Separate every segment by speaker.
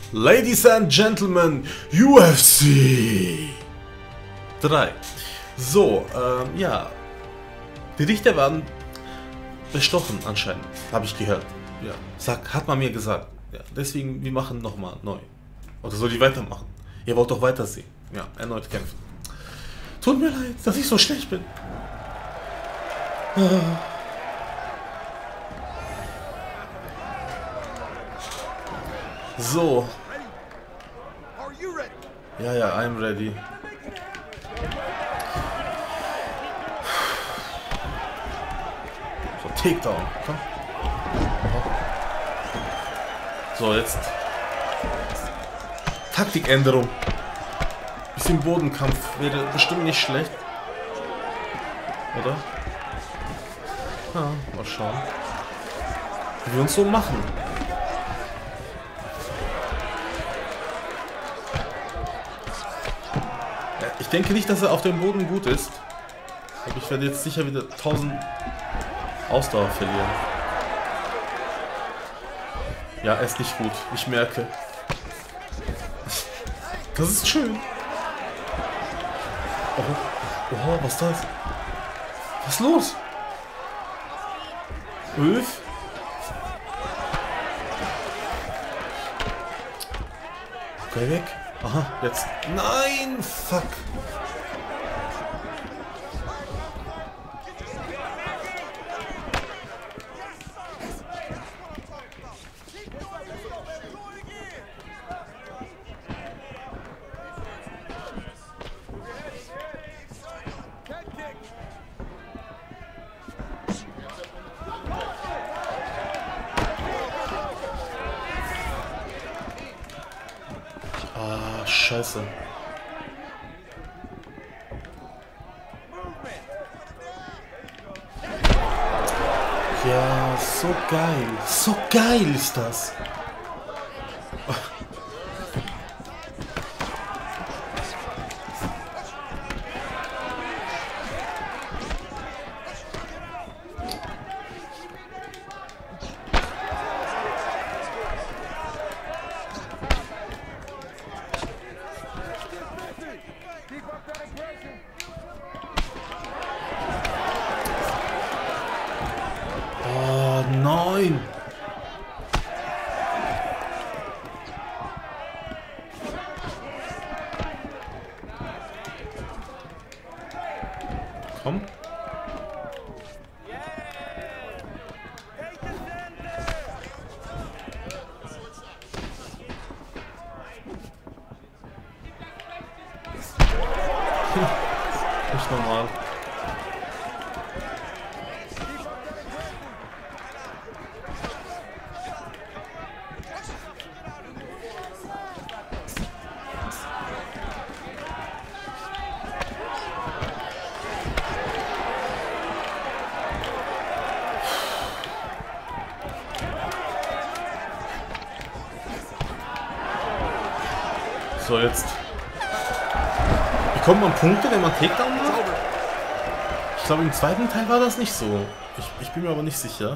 Speaker 1: Ladies and Gentlemen, UFC 3. So, ja. Die Richter werden bestochen anscheinend, habe ich gehört. Ja, hat man mir gesagt. Ja, deswegen, wir machen nochmal neu. Oder soll ich weitermachen? Ihr wollt doch weitersehen. Ja, erneut kämpfen. Tut mir leid, dass ich so schlecht bin. So. Ja, ja, I'm ready. So, Takedown. Komm. So, jetzt. Taktikänderung. Bisschen Bodenkampf wäre bestimmt nicht schlecht. Oder? Ja, mal schauen. Wie wir uns so machen. Ja, ich denke nicht, dass er auf dem Boden gut ist. Aber ich werde jetzt sicher wieder 1000 Ausdauer verlieren. Ja, er ist nicht gut. Ich merke. Das ist schön. Oh, was ist das? Was ist los? Ulf? Geh weg. Aha, jetzt. Nein, fuck. Ah, scheiße. Ja, so geil. So geil ist das. Oh nein! Komm. Nicht normal. So, jetzt. Bekommt man Punkte, wenn man Takedown macht? Ich glaube, im zweiten Teil war das nicht so. Ich bin mir aber nicht sicher.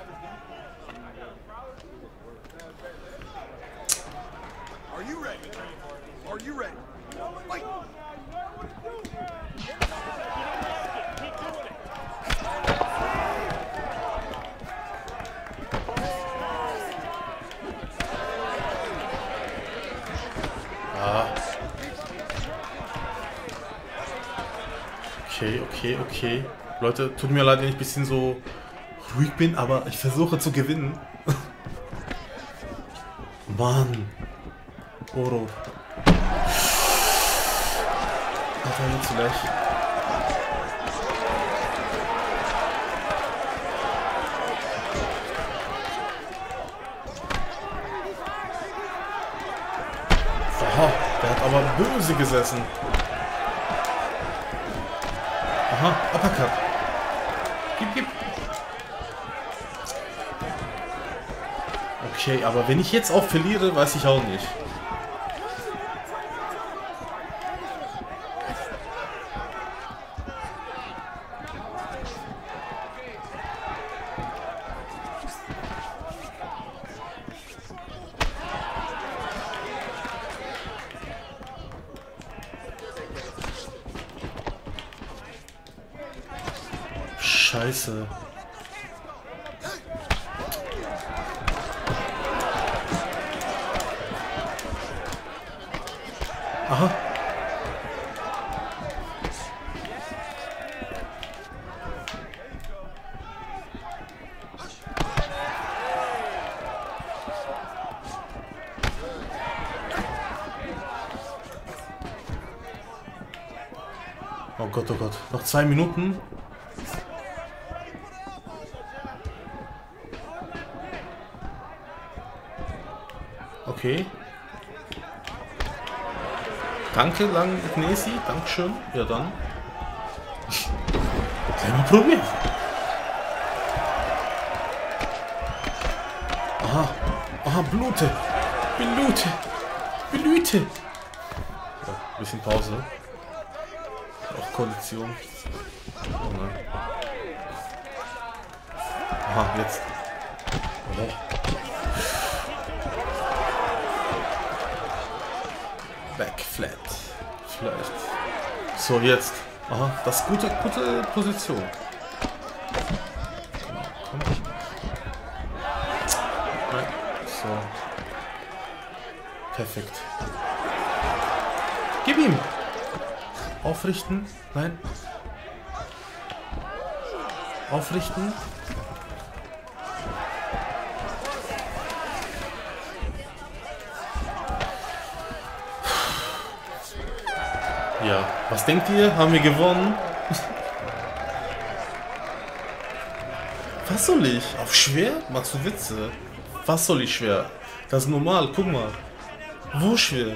Speaker 1: Okay. Leute, tut mir leid, wenn ich ein bisschen so ruhig bin, aber ich versuche zu gewinnen. Mann. Oro. Alter, jetzt gleich. Aha, der hat aber böse gesessen. Aha, Uppercut. Gib. Okay, aber wenn ich jetzt auch verliere, weiß ich auch nicht. Scheiße. Aha. Oh Gott, oh Gott. Noch 2 Minuten. Okay. Danke, Gnesi. Dankeschön. Ja, dann. Mal probieren. Aha. Aha, Blute. Blute. Blüte. So, bisschen Pause. Auch Kondition. Oh nein. Aha, jetzt. Oh. Back flat. Vielleicht. So, jetzt. Aha, das ist gute Position. Genau, komm. Nein. So. Perfekt. Gib ihm! Aufrichten. Nein. Aufrichten. Ja, was denkt ihr? Haben wir gewonnen? Was soll ich? Auf schwer? Machst du Witze? Was soll ich schwer? Das ist normal, guck mal. Wo schwer?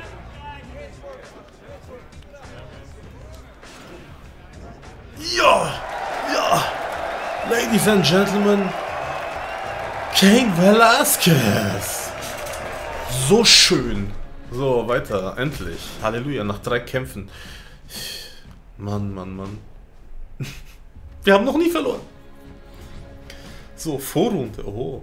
Speaker 1: Ja! Ja! Ladies and Gentlemen, Cain Velasquez! So schön! So, weiter, endlich. Halleluja, nach 3 Kämpfen. Mann, Mann, Mann. Wir haben noch nie verloren. So, Vorrunde, oh.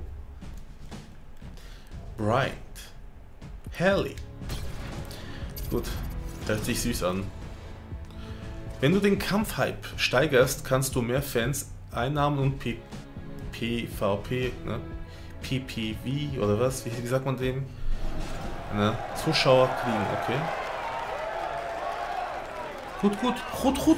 Speaker 1: Bryant. Haley. Gut, hört sich süß an. Wenn du den Kampfhype steigerst, kannst du mehr Fans, Einnahmen und PvP, ne? PPV oder was? Wie sagt man dem? Ne? Zuschauer kriegen, okay. Gut.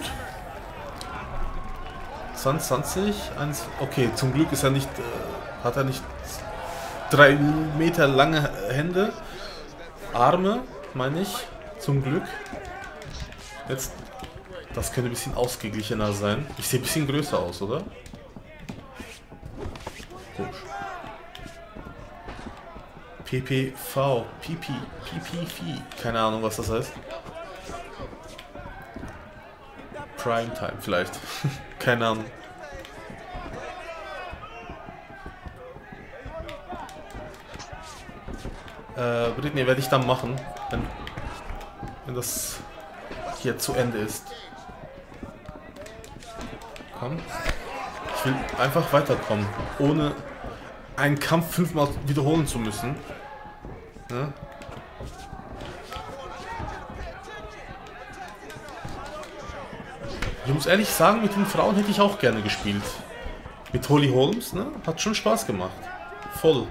Speaker 1: 20, 1, okay, zum Glück ist er nicht, hat er nicht 3 Meter lange Hände, Arme, meine ich, zum Glück. Jetzt, das könnte ein bisschen ausgeglichener sein. Ich sehe ein bisschen größer aus, oder? Komisch. PPV, PPV, keine Ahnung, was das heißt. Primetime vielleicht. Keine Ahnung. Britney werde ich dann machen, wenn das hier zu Ende ist. Komm. Ich will einfach weiterkommen, ohne einen Kampf 5-mal wiederholen zu müssen. Ja? Ich muss ehrlich sagen, mit den Frauen hätte ich auch gerne gespielt. Mit Holly Holmes, ne? Hat schon Spaß gemacht. Voll.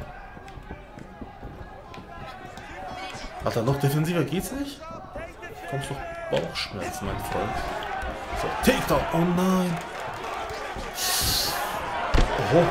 Speaker 1: Alter, noch defensiver geht's nicht? Kommst doch Bauchschmerzen, mein Freund. So, Takedown. Oh nein. Oho.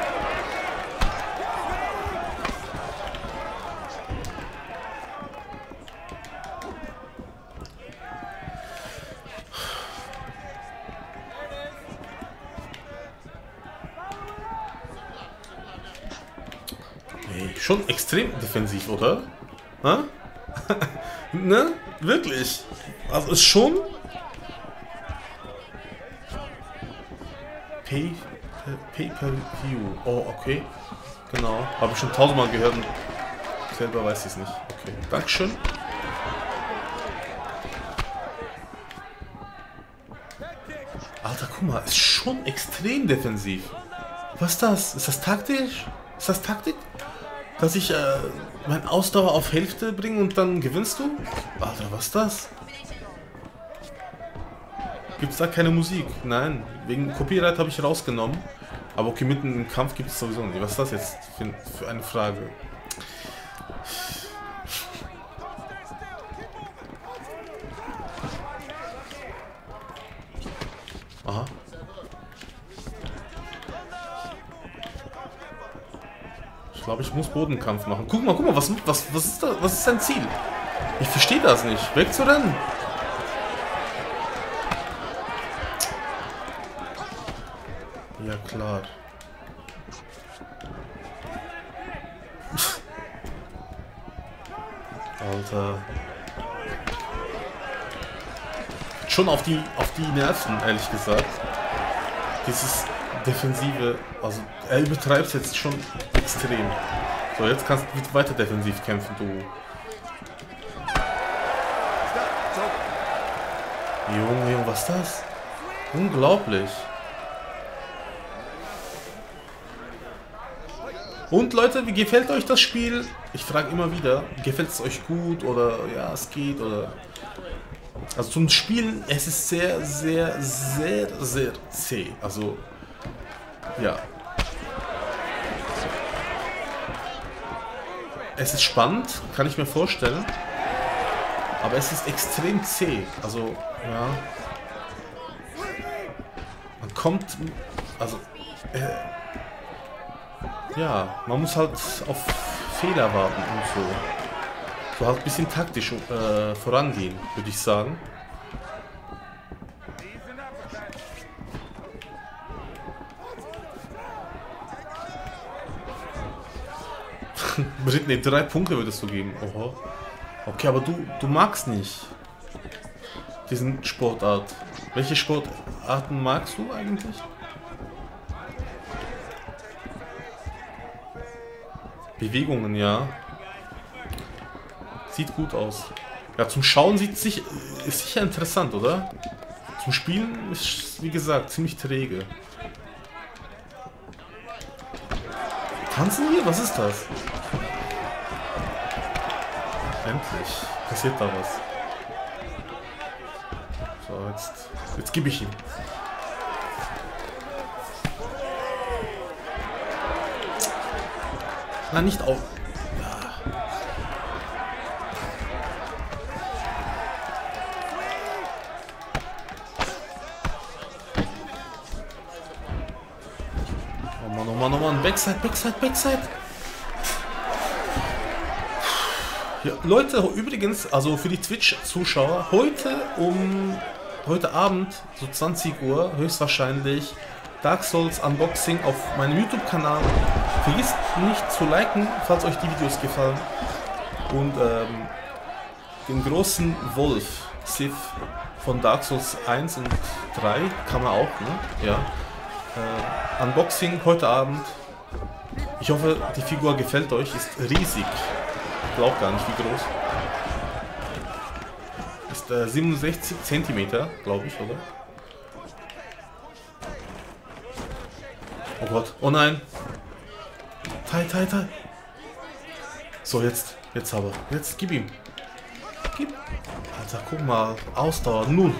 Speaker 1: Hey, schon extrem defensiv, oder? Ha? Ne? Wirklich? Also ist schon... Pay-per-view. Oh, okay. Genau. Habe ich schon 1000-mal gehört und selber weiß ich es nicht. Okay. Dankeschön. Alter, guck mal. Ist schon extrem defensiv. Was ist das? Ist das taktisch? Ist das Taktik? Dass ich mein Ausdauer auf Hälfte bringe und dann gewinnst du? Alter, was ist das? Gibt es da keine Musik? Nein, wegen Copyright habe ich rausgenommen. Aber okay, mitten im Kampf gibt es sowieso nicht. Was ist das jetzt für eine Frage? Aha. Ich glaube, ich muss Bodenkampf machen. Guck mal, was ist da? Was ist dein Ziel? Ich verstehe das nicht. Wegzurennen? Ja, klar. Alter. Schon auf die Nerven, ehrlich gesagt. Dieses Defensive, also er übertreibt es jetzt schon extrem. So, jetzt kannst du weiter defensiv kämpfen, du. Junge, was ist das? Unglaublich. Und Leute, wie gefällt euch das Spiel? Ich frage immer wieder, gefällt es euch gut oder ja, es geht oder... Also zum Spielen, es ist sehr zäh. Also, ja. Es ist spannend, kann ich mir vorstellen. Aber es ist extrem zäh. Also, ja. Man kommt, also, ja, man muss halt auf Fehler warten und so. So halt ein bisschen taktisch vorangehen, würde ich sagen. Britney, 3 Punkte würdest du geben. Oho. Okay, aber du magst nicht diesen Sportart. Welche Sportarten magst du eigentlich? Bewegungen, ja. Sieht gut aus. Ja, zum Schauen ist sicher interessant, oder? Zum Spielen ist, wie gesagt, ziemlich träge. Tanzen hier? Was ist das? Endlich. Passiert da was. So, jetzt gebe ich ihm. Na, nicht auf. Oh Mann, Backside. Ja, Leute, übrigens, also für die Twitch-Zuschauer, heute Abend, so 20 Uhr, höchstwahrscheinlich, Dark Souls Unboxing auf meinem YouTube-Kanal. Vergisst nicht zu liken, falls euch die Videos gefallen. Und den großen Wolf, Sith von Dark Souls 1 und 3, kann man auch, ne? Ja. Unboxing heute Abend. Ich hoffe, die Figur gefällt euch. Ist riesig. Ich glaube gar nicht, wie groß. Ist 67 cm, glaube ich, oder? Oh Gott. Oh nein. Tai. So, jetzt aber. Jetzt gib ihm. Gib. Alter, guck mal. Ausdauer. Nun.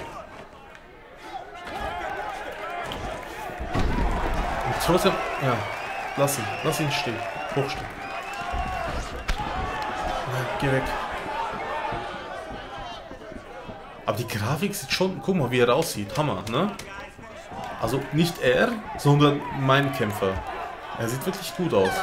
Speaker 1: Trotzdem, ja, lass ihn stehen, hochstehen. Nein, geh weg. Aber die Grafik sieht schon, guck mal, wie er aussieht, Hammer, ne? Also nicht er, sondern mein Kämpfer. Er sieht wirklich gut aus.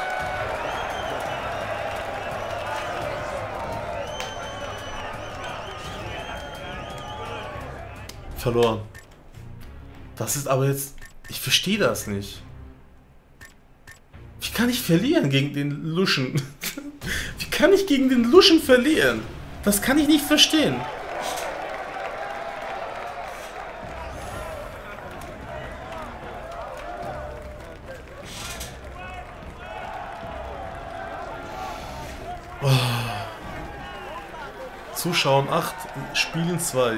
Speaker 1: Verloren. Das ist aber jetzt, ich verstehe das nicht. Wie kann ich verlieren gegen den Luschen? Wie kann ich gegen den Luschen verlieren? Das kann ich nicht verstehen. Oh. Zuschauen 8, Spielen 2.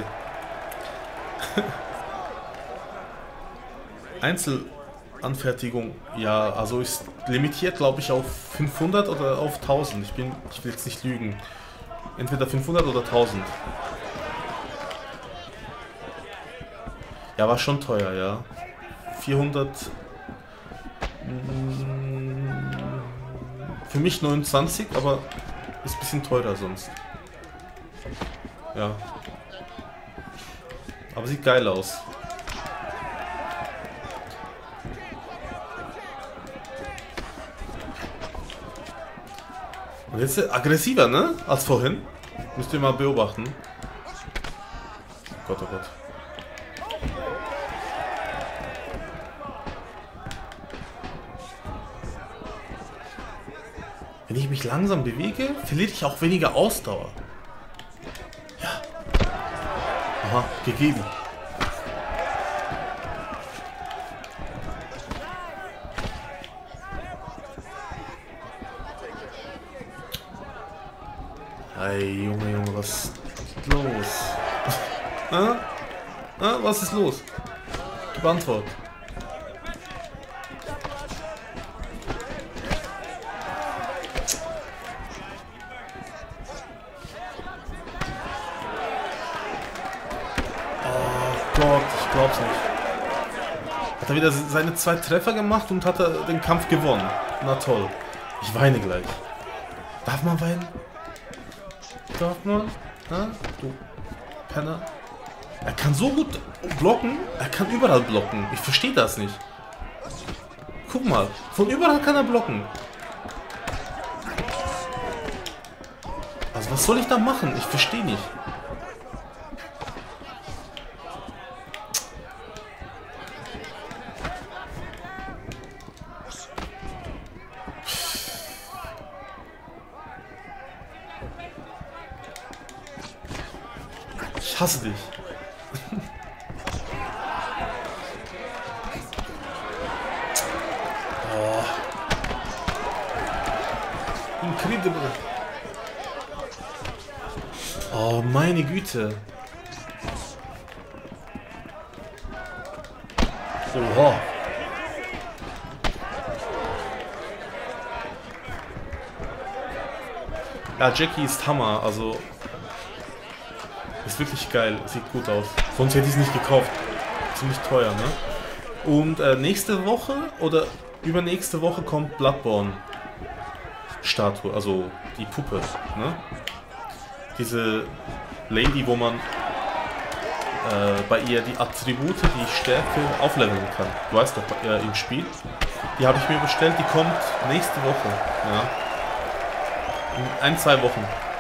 Speaker 1: Einzelanfertigung, ja, also ist limitiert, glaube ich, auf 500 oder auf 1000. Ich will jetzt nicht lügen. Entweder 500 oder 1000. Ja, war schon teuer, ja. 400... Für mich 29, aber ist ein bisschen teurer sonst. Ja. Aber sieht geil aus. Und jetzt aggressiver, ne? Als vorhin. Müsst ihr mal beobachten. Gott, oh Gott. Wenn ich mich langsam bewege, verliere ich auch weniger Ausdauer. Ja. Aha, gegeben. Hey, Junge, was ist los? Was ist los? Gib Antwort. Gott, ich glaub's nicht. Hat er wieder seine 2 Treffer gemacht und hat er den Kampf gewonnen. Na toll. Ich weine gleich. Darf man weinen? Darf man? Ha? Du Penner. Er kann so gut blocken. Er kann überall blocken. Ich verstehe das nicht. Guck mal. Von überall kann er blocken. Also was soll ich da machen? Ich verstehe nicht. Ich hasse dich. Oh. Incredible. Oh, meine Güte. Oha. Ja, Jackie ist Hammer, also ist wirklich geil, sieht gut aus. Sonst hätte ich es nicht gekauft. Ziemlich teuer, ne? Und nächste Woche oder übernächste Woche kommt Bloodborne Statue, also die Puppe, ne? Diese Lady, wo man bei ihr die Attribute, die Stärke aufleveln kann. Du weißt doch, im Spiel. Die habe ich mir bestellt, die kommt nächste Woche, ja. In 1-2 Wochen.